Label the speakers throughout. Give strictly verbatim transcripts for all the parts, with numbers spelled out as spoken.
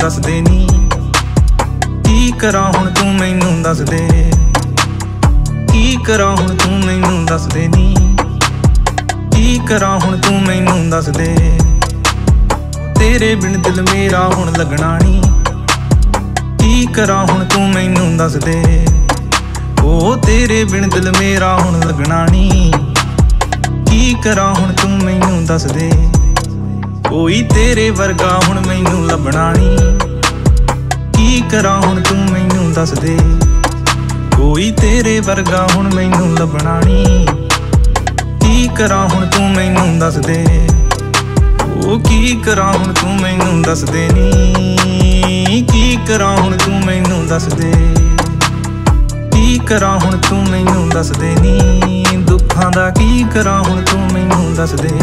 Speaker 1: दस दे नी की करा हुण तू मैनू दस दे की करा हुण तू मैनू दस दे नी की करा हुण तू मैनू दस दे तेरे बिन दिल मेरा हुण लगना नी की करा हुण तू मैनू दस दे ओ तेरे बिन दिल मेरा हुण लगना नी की करा हुण तू मैनू दस दे कोई तेरे वर्गा हुण मैनू लभना नी की करा हुण तू मैनू दस दे कोई तेरे वर्गा हुण मैनू लभना नी की करा हुण तू मैनू दस दे ओ की करा हुण तू मैनू दस दे नी की करा हुण तू मैनू दस दे की करा हुण तू मैनू दस दे नी दुखां दा की करा हुण तू मैनू दस दे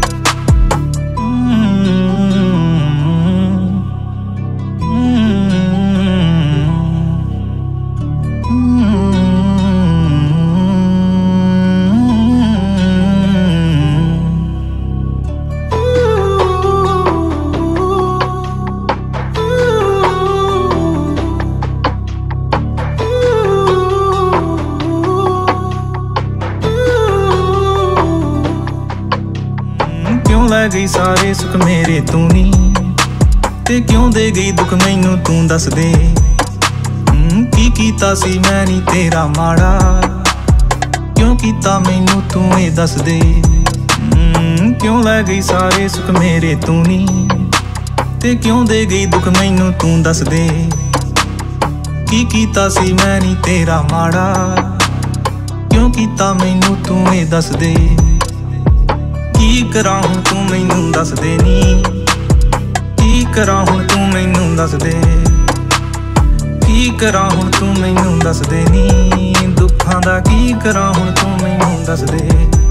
Speaker 1: क्यों लै गई सारे सुख मेरे तू नी ते क्यों दे गई दुख मैनू तू दस दे की कीता सी मैं नी तेरा माड़ा क्यों कीता मैनू तू ये दस दे क्यों लै गई सारे सुख मेरे तू नी ते क्यों दे गई दुख मैनू तू दस दे की कीता सी मैं नी तेरा माड़ा क्यों कीता मैनू तू ये दस दे की करा हुण तू मैनू दस दे नी की करा हुण तू मैनू दस दे की करा हुण तू मैनू दस दे नी दुखां दा की करा हुण तू मैनू दस दे।